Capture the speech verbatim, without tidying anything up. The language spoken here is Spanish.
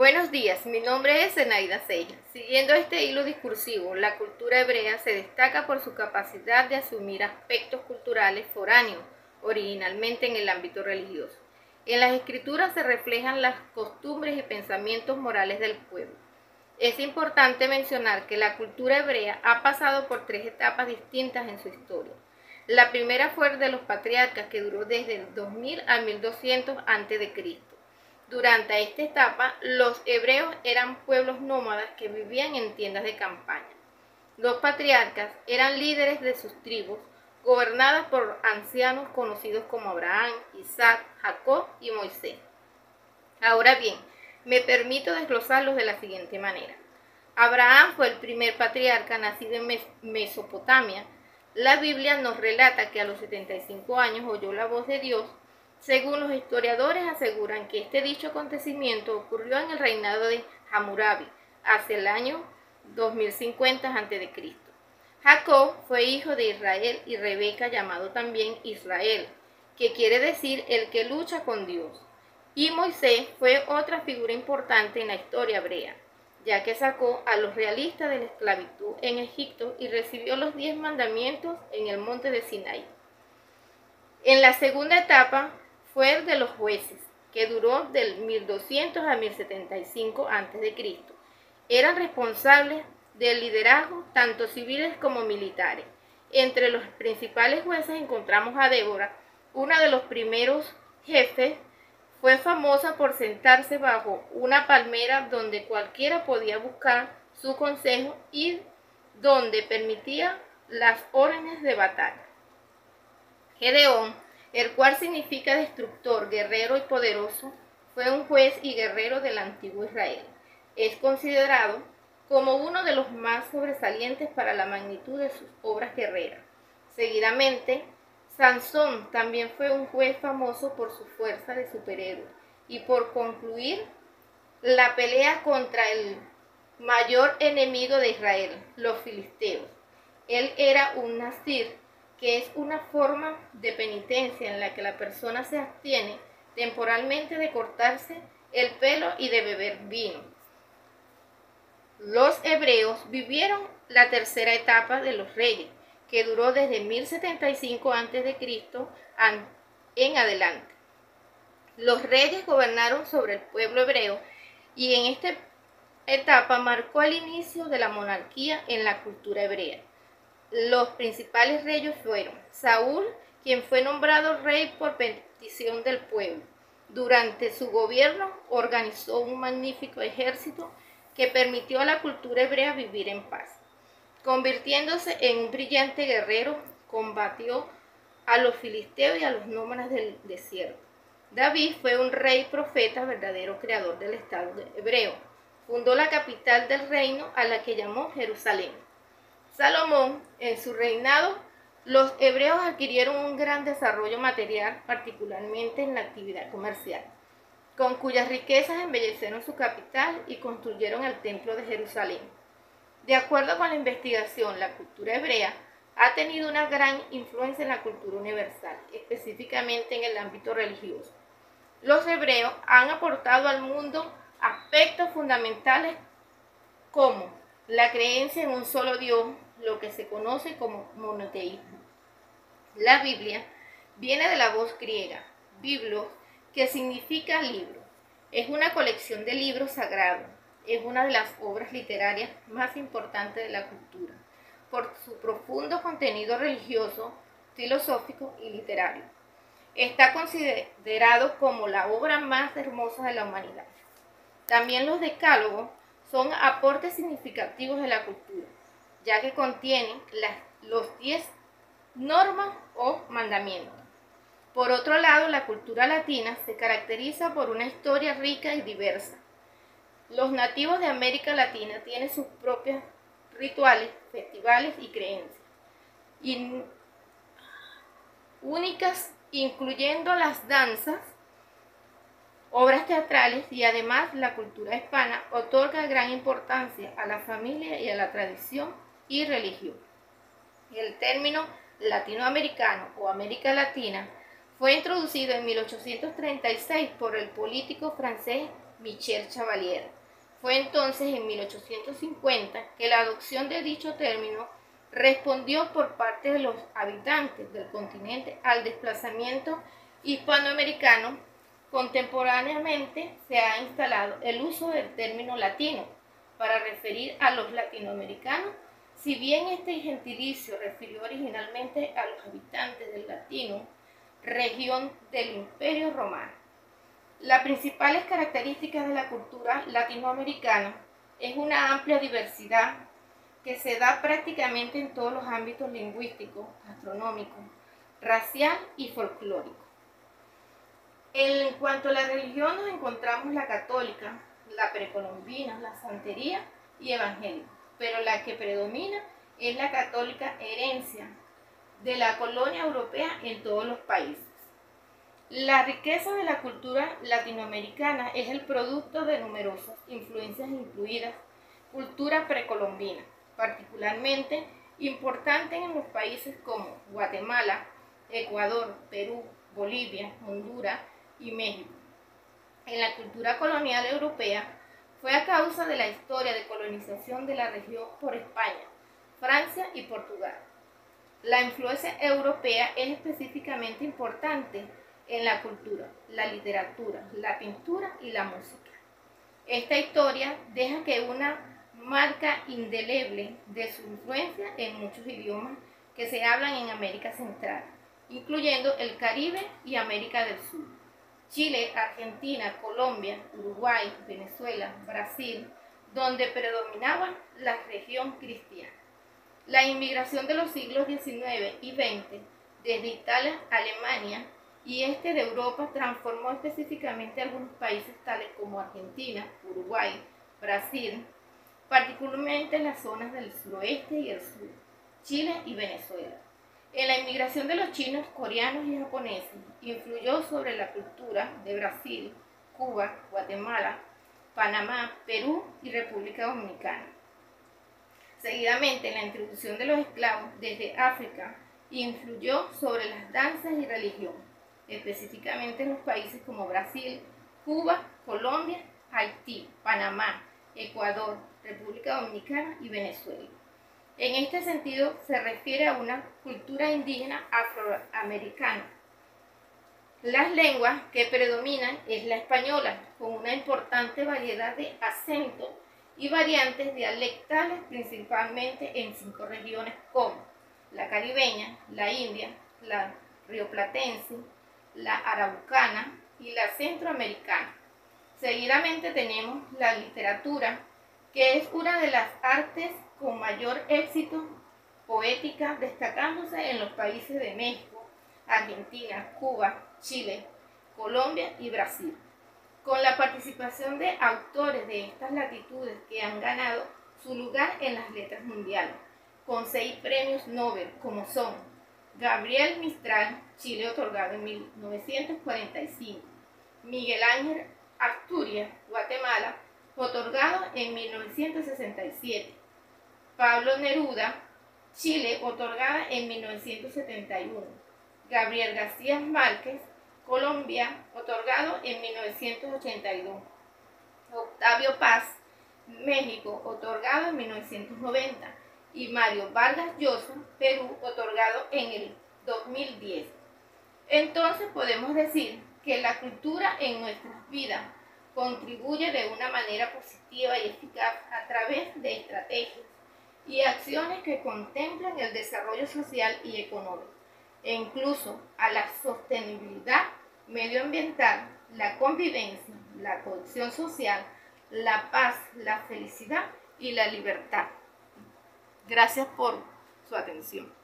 Buenos días, mi nombre es Zenaida Seya. Siguiendo este hilo discursivo, la cultura hebrea se destaca por su capacidad de asumir aspectos culturales foráneos, originalmente en el ámbito religioso. En las escrituras se reflejan las costumbres y pensamientos morales del pueblo. Es importante mencionar que la cultura hebrea ha pasado por tres etapas distintas en su historia. La primera fue de los patriarcas, que duró desde el dos mil a mil doscientos antes de Cristo. Durante esta etapa, los hebreos eran pueblos nómadas que vivían en tiendas de campaña. Los patriarcas eran líderes de sus tribus, gobernadas por ancianos conocidos como Abraham, Isaac, Jacob y Moisés. Ahora bien, me permito desglosarlos de la siguiente manera. Abraham fue el primer patriarca nacido en Mesopotamia. La Biblia nos relata que a los setenta y cinco años oyó la voz de Dios. Según los historiadores, aseguran que este dicho acontecimiento ocurrió en el reinado de Hammurabi, hacia el año dos mil cincuenta antes de Cristo Jacob fue hijo de Israel y Rebeca, llamado también Israel, que quiere decir el que lucha con Dios. Y Moisés fue otra figura importante en la historia hebrea, ya que sacó a los realistas de la esclavitud en Egipto y recibió los diez mandamientos en el monte de Sinaí. En la segunda etapa fue el de los jueces, que duró del mil doscientos a mil setenta y cinco antes de Cristo Eran responsables del liderazgo tanto civiles como militares. Entre los principales jueces encontramos a Débora, una de los primeros jefes. Fue famosa por sentarse bajo una palmera donde cualquiera podía buscar su consejo y donde permitía las órdenes de batalla. Gedeón, el cual significa destructor, guerrero y poderoso, fue un juez y guerrero del antiguo Israel. Es considerado como uno de los más sobresalientes para la magnitud de sus obras guerreras. Seguidamente, Sansón también fue un juez famoso por su fuerza de superhéroe y por concluir la pelea contra el mayor enemigo de Israel, los filisteos. Él era un nazir, que es una forma de penitencia en la que la persona se abstiene temporalmente de cortarse el pelo y de beber vino. Los hebreos vivieron la tercera etapa de los reyes, que duró desde mil setenta y cinco antes de Cristo en adelante. Los reyes gobernaron sobre el pueblo hebreo y en esta etapa marcó el inicio de la monarquía en la cultura hebrea. Los principales reyes fueron Saúl, quien fue nombrado rey por petición del pueblo. Durante su gobierno organizó un magnífico ejército que permitió a la cultura hebrea vivir en paz. Convirtiéndose en un brillante guerrero, combatió a los filisteos y a los nómadas del desierto. David fue un rey profeta, verdadero creador del Estado hebreo. Fundó la capital del reino, a la que llamó Jerusalén. Salomón, en su reinado, los hebreos adquirieron un gran desarrollo material, particularmente en la actividad comercial, con cuyas riquezas embellecieron su capital y construyeron el templo de Jerusalén. De acuerdo con la investigación, la cultura hebrea ha tenido una gran influencia en la cultura universal, específicamente en el ámbito religioso. Los hebreos han aportado al mundo aspectos fundamentales como la creencia en un solo Dios, lo que se conoce como monoteísmo. La Biblia viene de la voz griega, biblos, que significa libro. Es una colección de libros sagrados. Es una de las obras literarias más importantes de la cultura, por su profundo contenido religioso, filosófico y literario. Está considerado como la obra más hermosa de la humanidad. También los decálogos son aportes significativos de la cultura, ya que contienen las, los diez normas o mandamientos. Por otro lado, la cultura latina se caracteriza por una historia rica y diversa. Los nativos de América Latina tienen sus propios rituales, festivales y creencias y únicas, incluyendo las danzas, obras teatrales, y además la cultura hispana otorga gran importancia a la familia y a la tradición y religión. El término latinoamericano o América Latina fue introducido en mil ochocientos treinta y seis por el político francés Michel Chevalier. Fue entonces en mil ochocientos cincuenta que la adopción de dicho término respondió por parte de los habitantes del continente al desplazamiento hispanoamericano. Contemporáneamente se ha instalado el uso del término latino para referir a los latinoamericanos, si bien este gentilicio refirió originalmente a los habitantes del Latino, región del Imperio Romano. Las principales características de la cultura latinoamericana es una amplia diversidad que se da prácticamente en todos los ámbitos lingüísticos, gastronómicos, racial y folclórico. En cuanto a la religión nos encontramos la católica, la precolombina, la santería y evangélica, pero la que predomina es la católica, herencia de la colonia europea en todos los países. La riqueza de la cultura latinoamericana es el producto de numerosas influencias incluidas cultura precolombina, particularmente importante en los países como Guatemala, Ecuador, Perú, Bolivia, Honduras y México. En la cultura colonial europea fue a causa de la historia de colonización de la región por España, Francia y Portugal. La influencia europea es específicamente importante en la cultura, la literatura, la pintura y la música. Esta historia deja que una marca indeleble de su influencia en muchos idiomas que se hablan en América Central, incluyendo el Caribe y América del Sur. Chile, Argentina, Colombia, Uruguay, Venezuela, Brasil, donde predominaba la región cristiana. La inmigración de los siglos diecinueve y veinte desde Italia, Alemania y este de Europa transformó específicamente algunos países tales como Argentina, Uruguay, Brasil, particularmente en las zonas del suroeste y el sur, Chile y Venezuela. En la inmigración de los chinos, coreanos y japoneses influyó sobre la cultura de Brasil, Cuba, Guatemala, Panamá, Perú y República Dominicana. Seguidamente, la introducción de los esclavos desde África influyó sobre las danzas y religión, específicamente en los países como Brasil, Cuba, Colombia, Haití, Panamá, Ecuador, República Dominicana y Venezuela. En este sentido, se refiere a una cultura indígena afroamericana. Las lenguas que predominan es la española, con una importante variedad de acentos y variantes dialectales, principalmente en cinco regiones como la caribeña, la india, la rioplatense, la araucana y la centroamericana. Seguidamente tenemos la literatura, que es una de las artes con mayor éxito poética, destacándose en los países de México, Argentina, Cuba, Chile, Colombia y Brasil, con la participación de autores de estas latitudes que han ganado su lugar en las letras mundiales, con seis premios Nobel, como son Gabriel Mistral, Chile, otorgado en mil novecientos cuarenta y cinco, Miguel Ángel Asturias, Guatemala, otorgado en mil novecientos sesenta y siete, Pablo Neruda, Chile, otorgada en mil novecientos setenta y uno, Gabriel García Márquez, Colombia, otorgado en mil novecientos ochenta y dos, Octavio Paz, México, otorgado en mil novecientos noventa, y Mario Vargas Llosa, Perú, otorgado en el dos mil diez. Entonces podemos decir que la cultura en nuestras vidas contribuye de una manera positiva y eficaz a través de estrategias y acciones que contemplan el desarrollo social y económico, e incluso a la sostenibilidad medioambiental, la convivencia, la cohesión social, la paz, la felicidad y la libertad. Gracias por su atención.